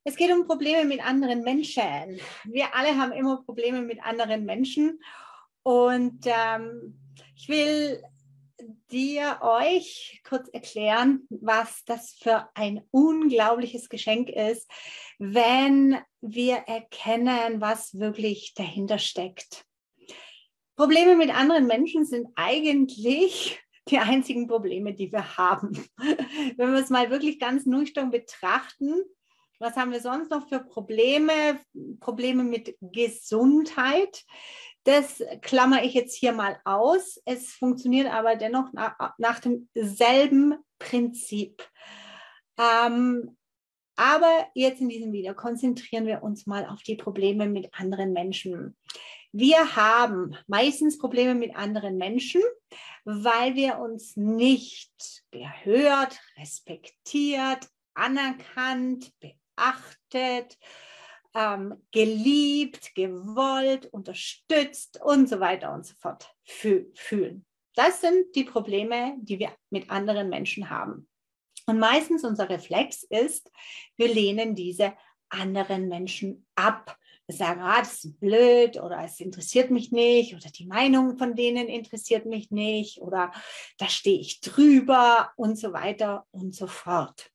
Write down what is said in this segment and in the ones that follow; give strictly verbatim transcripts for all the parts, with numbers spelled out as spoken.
Es geht um Probleme mit anderen Menschen. Wir alle haben immer Probleme mit anderen Menschen. Und ähm, ich will dir euch kurz erklären, was das für ein unglaubliches Geschenk ist, wenn wir erkennen, was wirklich dahinter steckt. Probleme mit anderen Menschen sind eigentlich die einzigen Probleme, die wir haben. Wenn wir es mal wirklich ganz nüchtern betrachten, was haben wir sonst noch für Probleme? Probleme mit Gesundheit. Das klammere ich jetzt hier mal aus. Es funktioniert aber dennoch nach, nach demselben Prinzip. Ähm, aber jetzt in diesem Video konzentrieren wir uns mal auf die Probleme mit anderen Menschen. Wir haben meistens Probleme mit anderen Menschen, weil wir uns nicht gehört, respektiert, anerkannt, beachtet, ähm, geliebt, gewollt, unterstützt und so weiter und so fort fühlen. Das sind die Probleme, die wir mit anderen Menschen haben. Und meistens unser Reflex ist, wir lehnen diese anderen Menschen ab. Wir sagen, ah, das ist blöd oder es interessiert mich nicht oder die Meinung von denen interessiert mich nicht oder da stehe ich drüber und so weiter und so fort.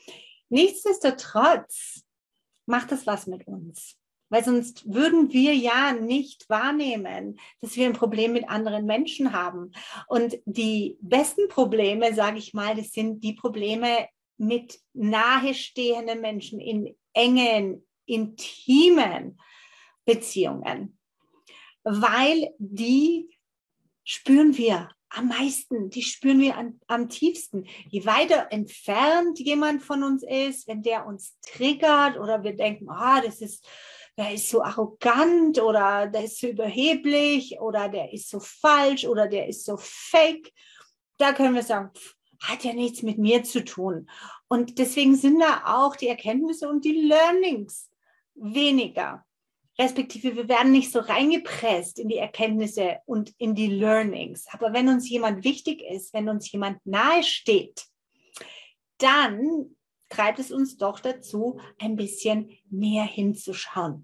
Nichtsdestotrotz macht das was mit uns, weil sonst würden wir ja nicht wahrnehmen, dass wir ein Problem mit anderen Menschen haben. Und die besten Probleme, sage ich mal, das sind die Probleme mit nahestehenden Menschen in engen, intimen Beziehungen, weil die spüren wir am meisten, die spüren wir an, am tiefsten. Je weiter entfernt jemand von uns ist, wenn der uns triggert oder wir denken, ah, das ist, der ist so arrogant oder der ist so überheblich oder der ist so falsch oder der ist so fake, da können wir sagen, pff, hat ja nichts mit mir zu tun. Und deswegen sind da auch die Erkenntnisse und die Learnings weniger. Respektive, wir werden nicht so reingepresst in die Erkenntnisse und in die Learnings. Aber wenn uns jemand wichtig ist, wenn uns jemand nahe steht, dann treibt es uns doch dazu, ein bisschen näher hinzuschauen.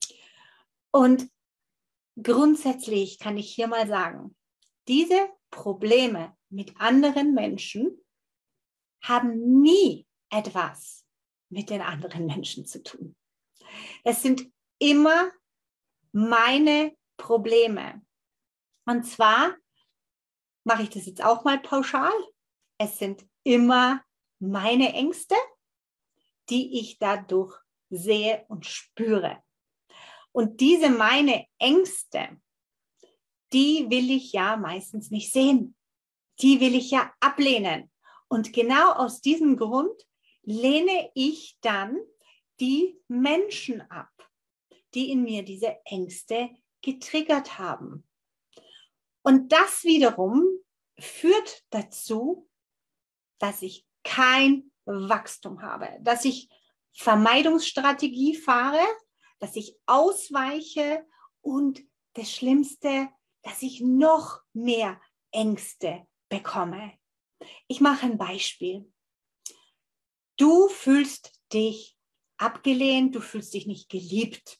Und grundsätzlich kann ich hier mal sagen, diese Probleme mit anderen Menschen haben nie etwas mit den anderen Menschen zu tun. Das sind immer meine Probleme. Und zwar mache ich das jetzt auch mal pauschal. Es sind immer meine Ängste, die ich dadurch sehe und spüre. Und diese meine Ängste, die will ich ja meistens nicht sehen. Die will ich ja ablehnen. Und genau aus diesem Grund lehne ich dann die Menschen ab, die in mir diese Ängste getriggert haben. Und das wiederum führt dazu, dass ich kein Wachstum habe, dass ich Vermeidungsstrategie fahre, dass ich ausweiche und das Schlimmste, dass ich noch mehr Ängste bekomme. Ich mache ein Beispiel. Du fühlst dich abgelehnt, du fühlst dich nicht geliebt.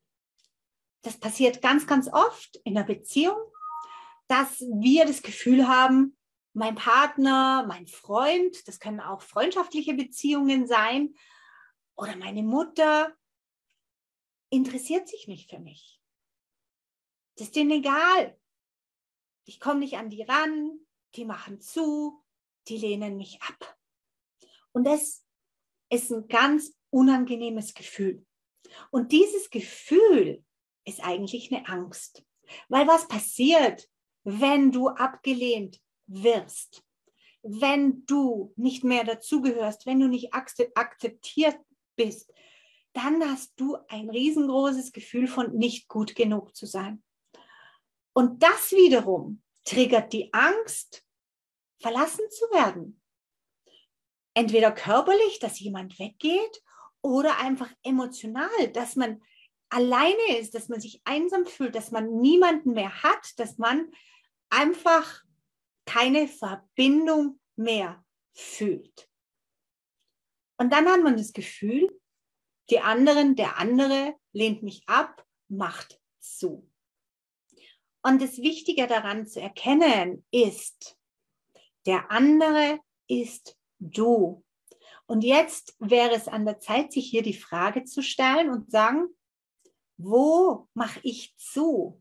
Das passiert ganz, ganz oft in der Beziehung, dass wir das Gefühl haben, mein Partner, mein Freund, das können auch freundschaftliche Beziehungen sein, oder meine Mutter interessiert sich nicht für mich. Das ist denen egal. Ich komme nicht an die ran, die machen zu, die lehnen mich ab. Und das ist ein ganz unangenehmes Gefühl. Und dieses Gefühl ist eigentlich eine Angst. Weil was passiert, wenn du abgelehnt wirst? Wenn du nicht mehr dazugehörst, wenn du nicht akzeptiert bist, dann hast du ein riesengroßes Gefühl von nicht gut genug zu sein. Und das wiederum triggert die Angst, verlassen zu werden. Entweder körperlich, dass jemand weggeht, oder einfach emotional, dass man alleine ist, dass man sich einsam fühlt, dass man niemanden mehr hat, dass man einfach keine Verbindung mehr fühlt. Und dann hat man das Gefühl, Die anderen, der andere lehnt mich ab, macht zu. Und das Wichtige daran zu erkennen ist, der andere ist du. Und jetzt wäre es an der Zeit, sich hier die Frage zu stellen und sagen, wo mache ich zu?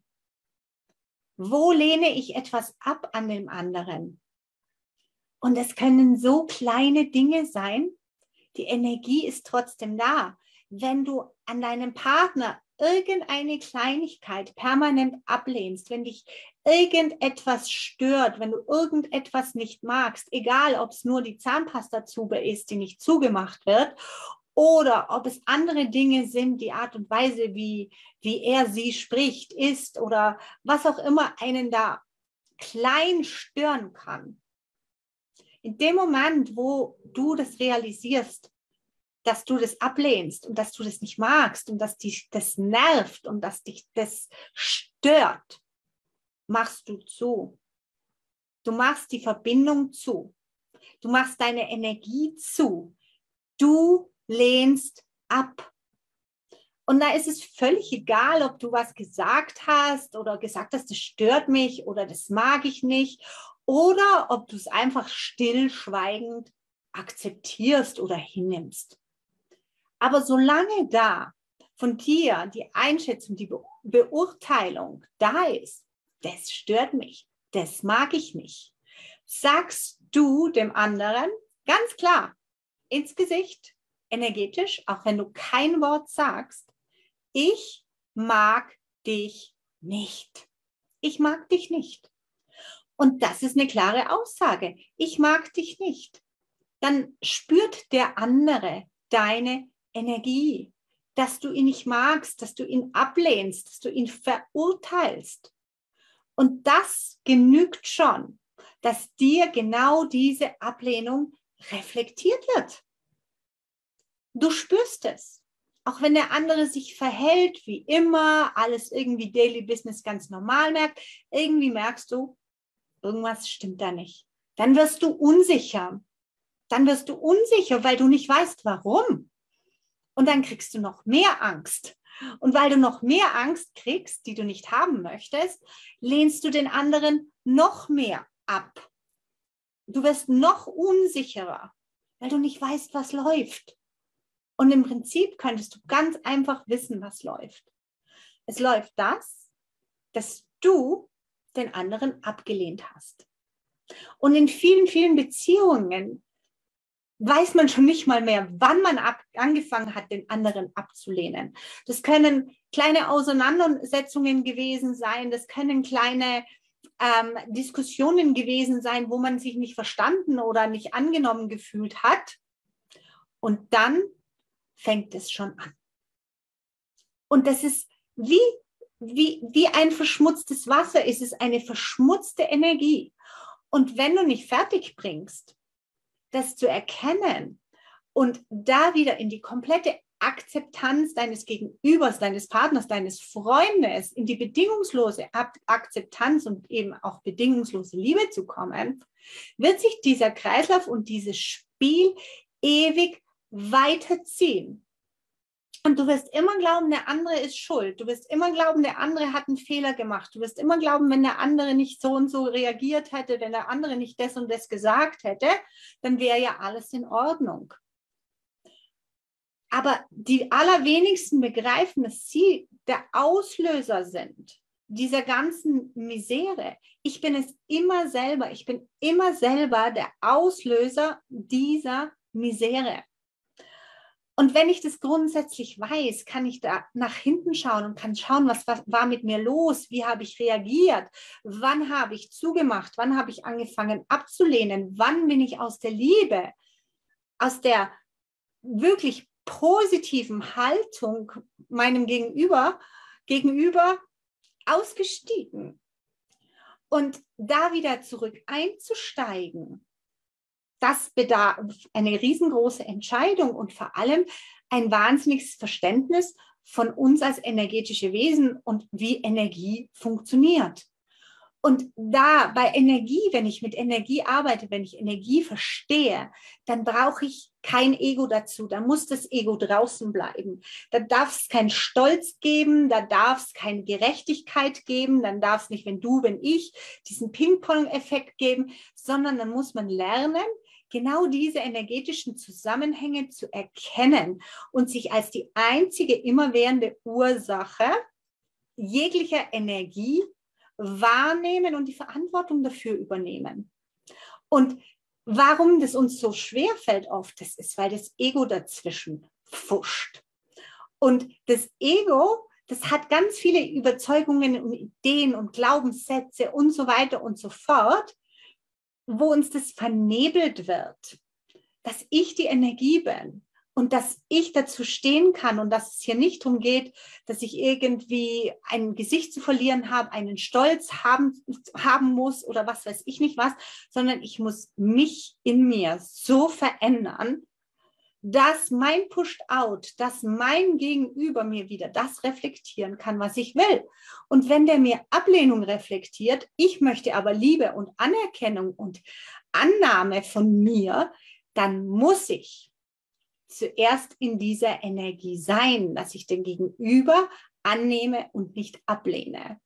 Wo lehne ich etwas ab an dem anderen? Und es können so kleine Dinge sein, die Energie ist trotzdem da. Wenn du an deinem Partner irgendeine Kleinigkeit permanent ablehnst, wenn dich irgendetwas stört, wenn du irgendetwas nicht magst, egal ob es nur die Zahnpastatube ist, die nicht zugemacht wird, oder ob es andere Dinge sind, die Art und Weise, wie, wie er sie spricht, ist oder was auch immer einen da klein stören kann. In dem Moment, wo du das realisierst, dass du das ablehnst und dass du das nicht magst und dass dich das nervt und dass dich das stört, machst du zu. Du machst die Verbindung zu. Du machst deine Energie zu. Du lehnst ab. Und da ist es völlig egal, ob du was gesagt hast oder gesagt hast, das stört mich oder das mag ich nicht, oder ob du es einfach stillschweigend akzeptierst oder hinnimmst. Aber solange da von dir die Einschätzung, die Be- Beurteilung da ist, das stört mich, das mag ich nicht, sagst du dem anderen ganz klar ins Gesicht, energetisch, auch wenn du kein Wort sagst, ich mag dich nicht. Ich mag dich nicht. Und das ist eine klare Aussage. Ich mag dich nicht. Dann spürt der andere deine Energie, dass du ihn nicht magst, dass du ihn ablehnst, dass du ihn verurteilst. Und das genügt schon, dass dir genau diese Ablehnung reflektiert wird. Du spürst es. Auch wenn der andere sich verhält wie immer, alles irgendwie Daily Business ganz normal merkt, irgendwie merkst du, irgendwas stimmt da nicht. Dann wirst du unsicher. Dann wirst du unsicher, weil du nicht weißt, warum. Und dann kriegst du noch mehr Angst. Und weil du noch mehr Angst kriegst, die du nicht haben möchtest, lehnst du den anderen noch mehr ab. Du wirst noch unsicherer, weil du nicht weißt, was läuft. Und im Prinzip könntest du ganz einfach wissen, was läuft. Es läuft das, dass du den anderen abgelehnt hast. Und in vielen, vielen Beziehungen weiß man schon nicht mal mehr, wann man ab, angefangen hat, den anderen abzulehnen. Das können kleine Auseinandersetzungen gewesen sein, das können kleine ähm, Diskussionen gewesen sein, wo man sich nicht verstanden oder nicht angenommen gefühlt hat. Und dann fängt es schon an. Und das ist wie, wie, wie ein verschmutztes Wasser, es ist eine verschmutzte Energie. Und wenn du nicht fertig bringst, das zu erkennen und da wieder in die komplette Akzeptanz deines Gegenübers, deines Partners, deines Freundes, in die bedingungslose Akzeptanz und eben auch bedingungslose Liebe zu kommen, wird sich dieser Kreislauf und dieses Spiel ewig weiterziehen. Und du wirst immer glauben, der andere ist schuld. Du wirst immer glauben, der andere hat einen Fehler gemacht. Du wirst immer glauben, wenn der andere nicht so und so reagiert hätte, wenn der andere nicht das und das gesagt hätte, dann wäre ja alles in Ordnung. Aber die allerwenigsten begreifen, dass sie der Auslöser sind dieser ganzen Misere. Ich bin es immer selber. Ich bin immer selber der Auslöser dieser Misere. Und wenn ich das grundsätzlich weiß, kann ich da nach hinten schauen und kann schauen, was, was war mit mir los, wie habe ich reagiert, wann habe ich zugemacht, wann habe ich angefangen abzulehnen, wann bin ich aus der Liebe, aus der wirklich positiven Haltung meinem Gegenüber, gegenüber ausgestiegen. Und da wieder zurück einzusteigen, das bedarf eine riesengroße Entscheidung und vor allem ein wahnsinniges Verständnis von uns als energetische Wesen und wie Energie funktioniert. Und da bei Energie, wenn ich mit Energie arbeite, wenn ich Energie verstehe, dann brauche ich kein Ego dazu. Da muss das Ego draußen bleiben. Da darf es keinen Stolz geben, da darf es keine Gerechtigkeit geben, dann darf es nicht, wenn du, wenn ich, diesen Ping-Pong-Effekt geben, sondern dann muss man lernen, genau diese energetischen Zusammenhänge zu erkennen und sich als die einzige immerwährende Ursache jeglicher Energie wahrnehmen und die Verantwortung dafür übernehmen. Und warum das uns so schwer fällt oft, das ist, weil das Ego dazwischen pfuscht. Und das Ego, das hat ganz viele Überzeugungen und Ideen und Glaubenssätze und so weiter und so fort, wo uns das vernebelt wird, dass ich die Energie bin. Und dass ich dazu stehen kann und dass es hier nicht darum geht, dass ich irgendwie ein Gesicht zu verlieren habe, einen Stolz haben, haben muss oder was weiß ich nicht was, sondern ich muss mich in mir so verändern, dass mein Pushed Out, dass mein Gegenüber mir wieder das reflektieren kann, was ich will. Und wenn der mir Ablehnung reflektiert, ich möchte aber Liebe und Anerkennung und Annahme von mir, dann muss ich zuerst in dieser Energie sein, dass ich den Gegenüber annehme und nicht ablehne.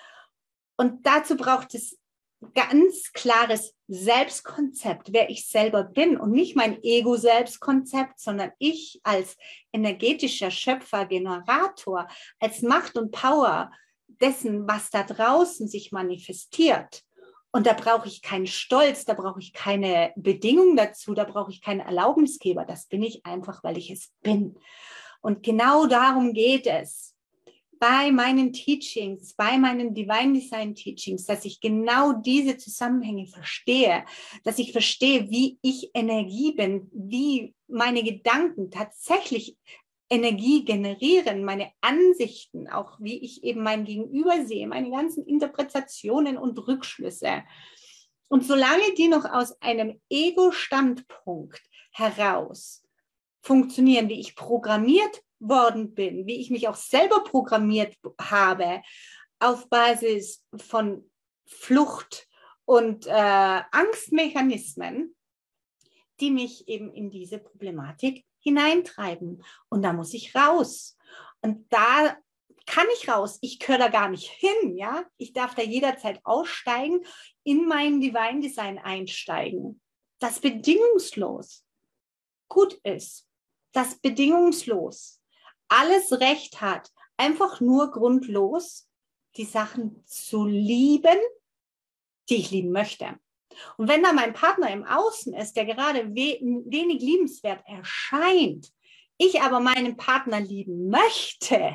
Und dazu braucht es ganz klares Selbstkonzept, wer ich selber bin und nicht mein Ego-Selbstkonzept, sondern ich als energetischer Schöpfer, Generator, als Macht und Power dessen, was da draußen sich manifestiert. Und da brauche ich keinen Stolz, da brauche ich keine Bedingung dazu, da brauche ich keinen Erlaubnisgeber. Das bin ich einfach, weil ich es bin. Und genau darum geht es bei meinen Teachings, bei meinen Divine Design Teachings, dass ich genau diese Zusammenhänge verstehe, dass ich verstehe, wie ich Energie bin, wie meine Gedanken tatsächlich Energie generieren, meine Ansichten, auch wie ich eben mein Gegenüber sehe, meine ganzen Interpretationen und Rückschlüsse. Und solange die noch aus einem Ego-Standpunkt heraus funktionieren, wie ich programmiert worden bin, wie ich mich auch selber programmiert habe, auf Basis von Flucht und äh, Angstmechanismen, die mich eben in diese Problematik hineintreiben. Und da muss ich raus. Und da kann ich raus. Ich gehöre da gar nicht hin. Ja? Ich darf da jederzeit aussteigen, in mein Divine Design einsteigen, das bedingungslos gut ist, das bedingungslos alles Recht hat, einfach nur grundlos die Sachen zu lieben, die ich lieben möchte. Und wenn da mein Partner im Außen ist, der gerade we wenig liebenswert erscheint, ich aber meinen Partner lieben möchte,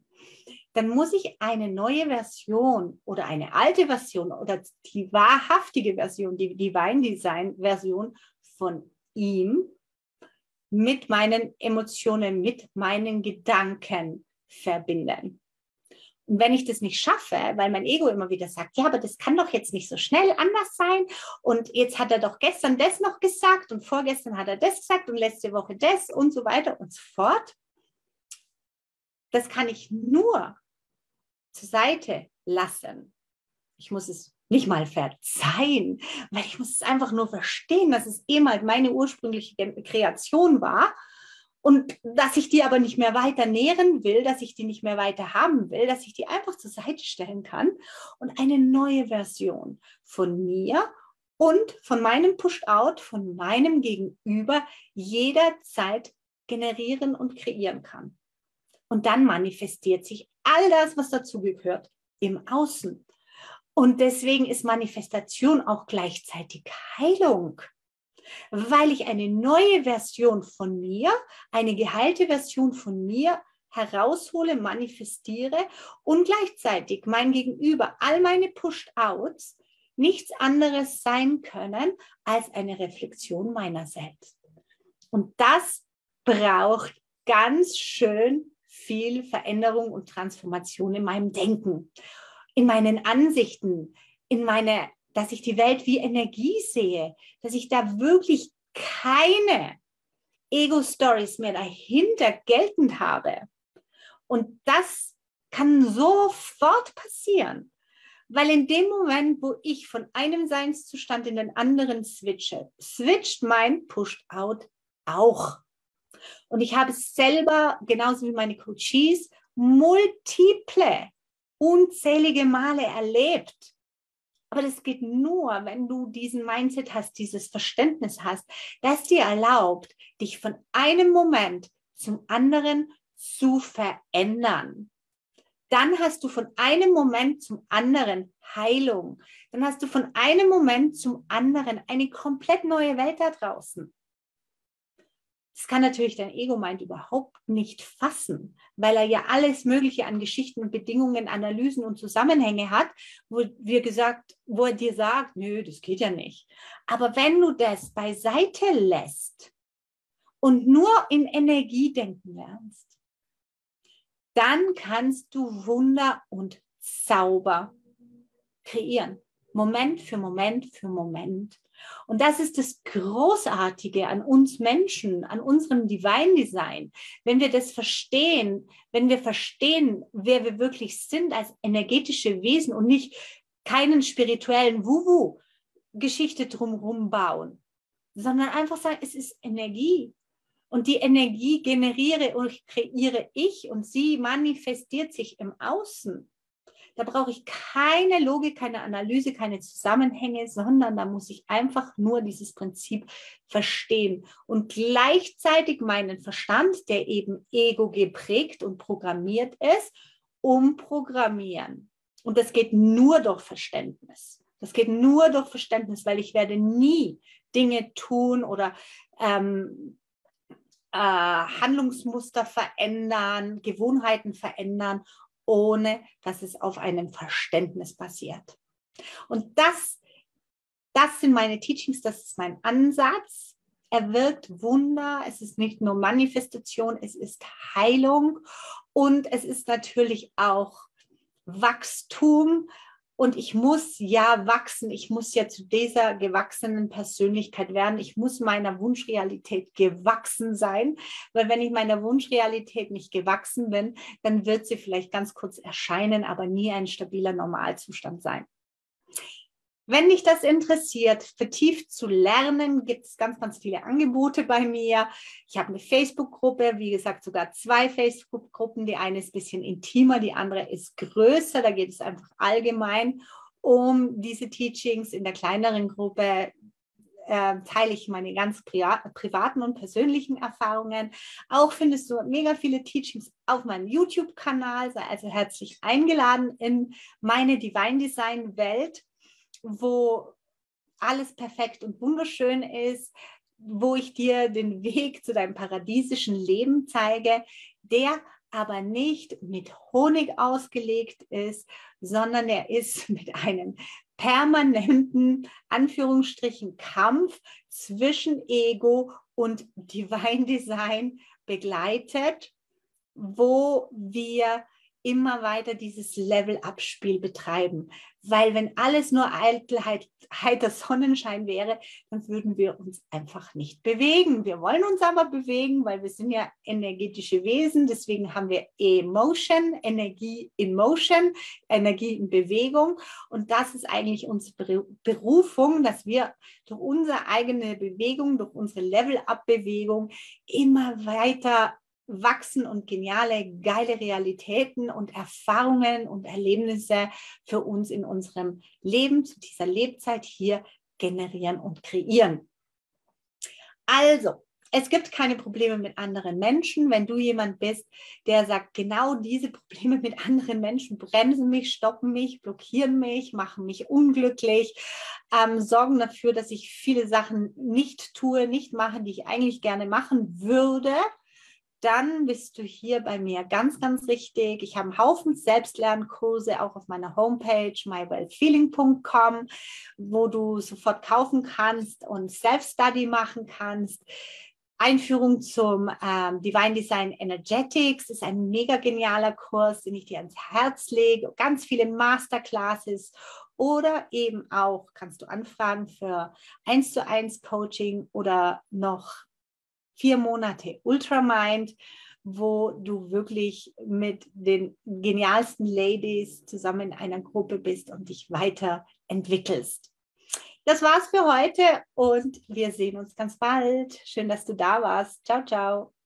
dann muss ich eine neue Version oder eine alte Version oder die wahrhaftige Version, die Divine Design Version von ihm mit meinen Emotionen, mit meinen Gedanken verbinden. Und wenn ich das nicht schaffe, weil mein Ego immer wieder sagt, ja, aber das kann doch jetzt nicht so schnell anders sein und jetzt hat er doch gestern das noch gesagt und vorgestern hat er das gesagt und letzte Woche das und so weiter und so fort, das kann ich nur zur Seite lassen. Ich muss es nicht mal verzeihen, weil ich muss es einfach nur verstehen, dass es ehemals meine ursprüngliche Kreation war und dass ich die aber nicht mehr weiter nähren will, dass ich die nicht mehr weiter haben will, dass ich die einfach zur Seite stellen kann und eine neue Version von mir und von meinem Push-Out, von meinem Gegenüber jederzeit generieren und kreieren kann. Und dann manifestiert sich all das, was dazugehört, im Außen. Und deswegen ist Manifestation auch gleichzeitig Heilung, weil ich eine neue Version von mir, eine geheilte Version von mir heraushole, manifestiere und gleichzeitig mein Gegenüber, all meine Pushed-Outs, nichts anderes sein können als eine Reflexion meiner selbst. Und das braucht ganz schön viel Veränderung und Transformation in meinem Denken, in meinen Ansichten, in meine, dass ich die Welt wie Energie sehe, dass ich da wirklich keine Ego-Stories mehr dahinter geltend habe. Und das kann sofort passieren, Weil in dem Moment, wo ich von einem Seinszustand in den anderen switche, switcht mein Pushed-Out auch. Und ich habe es selber, genauso wie meine Coaches, multiple, unzählige Male erlebt. Aber das geht nur, wenn du diesen Mindset hast, dieses Verständnis hast, das dir erlaubt, dich von einem Moment zum anderen zu verändern. Dann hast du von einem Moment zum anderen Heilung. Dann hast du von einem Moment zum anderen eine komplett neue Welt da draußen. Das kann natürlich dein Ego-Mind überhaupt nicht fassen, weil er ja alles Mögliche an Geschichten und Bedingungen, Analysen und Zusammenhänge hat, wo, wir gesagt, wo er dir sagt, nö, das geht ja nicht. Aber wenn du das beiseite lässt und nur in Energie denken lernst, dann kannst du Wunder und Zauber kreieren. Moment für Moment für Moment. Und das ist das Großartige an uns Menschen, an unserem Divine Design. Wenn wir das verstehen, wenn wir verstehen, wer wir wirklich sind als energetische Wesen und nicht keinen spirituellen Wuhu-Geschichte drumherum bauen, sondern einfach sagen, es ist Energie. Und die Energie generiere und kreiere ich und sie manifestiert sich im Außen. Da brauche ich keine Logik, keine Analyse, keine Zusammenhänge, sondern da muss ich einfach nur dieses Prinzip verstehen und gleichzeitig meinen Verstand, der eben Ego geprägt und programmiert ist, umprogrammieren. Und das geht nur durch Verständnis. Das geht nur durch Verständnis, weil ich werde nie Dinge tun oder ähm, äh, Handlungsmuster verändern, Gewohnheiten verändern, ohne dass es auf einem Verständnis basiert. Und das, das sind meine Teachings, das ist mein Ansatz. Er wirkt Wunder, es ist nicht nur Manifestation, es ist Heilung und es ist natürlich auch Wachstum. Und ich muss ja wachsen, ich muss ja zu dieser gewachsenen Persönlichkeit werden. Ich muss meiner Wunschrealität gewachsen sein, weil wenn ich meiner Wunschrealität nicht gewachsen bin, dann wird sie vielleicht ganz kurz erscheinen, aber nie ein stabiler Normalzustand sein. Wenn dich das interessiert, vertieft zu lernen, gibt es ganz, ganz viele Angebote bei mir. Ich habe eine Facebook-Gruppe, wie gesagt, sogar zwei Facebook-Gruppen. Die eine ist ein bisschen intimer, die andere ist größer. Da geht es einfach allgemein um diese Teachings. In der kleineren Gruppe äh, teile ich meine ganz pri- privaten und persönlichen Erfahrungen. Auch findest du mega viele Teachings auf meinem YouTube-Kanal. Sei also herzlich eingeladen in meine Divine Design-Welt, wo alles perfekt und wunderschön ist, wo ich dir den Weg zu deinem paradiesischen Leben zeige, der aber nicht mit Honig ausgelegt ist, sondern er ist mit einem permanenten, Anführungsstrichen, Kampf zwischen Ego und Divine Design begleitet, wo wir immer weiter dieses Level-Up-Spiel betreiben. Weil wenn alles nur Eitelkeit, heiter Sonnenschein wäre, dann würden wir uns einfach nicht bewegen. Wir wollen uns aber bewegen, weil wir sind ja energetische Wesen. Deswegen haben wir Emotion, Energie in Motion, Energie in Bewegung. Und das ist eigentlich unsere Berufung, dass wir durch unsere eigene Bewegung, durch unsere Level-Up-Bewegung immer weiter wachsen und geniale, geile Realitäten und Erfahrungen und Erlebnisse für uns in unserem Leben, zu dieser Lebzeit hier generieren und kreieren. Also, es gibt keine Probleme mit anderen Menschen. Wenn du jemand bist, der sagt, genau diese Probleme mit anderen Menschen bremsen mich, stoppen mich, blockieren mich, machen mich unglücklich, ähm, sorgen dafür, dass ich viele Sachen nicht tue, nicht mache, die ich eigentlich gerne machen würde, dann bist du hier bei mir ganz, ganz richtig. Ich habe einen Haufen Selbstlernkurse auch auf meiner Homepage my well feeling punkt com, wo du sofort kaufen kannst und Self-Study machen kannst. Einführung zum ähm, Divine Design Energetics ist ein mega genialer Kurs, den ich dir ans Herz lege. Ganz viele Masterclasses oder eben auch kannst du anfragen für eins zu eins Coaching oder noch vier Monate Ultramind, wo du wirklich mit den genialsten Ladies zusammen in einer Gruppe bist und dich weiterentwickelst. Das war's für heute und wir sehen uns ganz bald. Schön, dass du da warst. Ciao, ciao.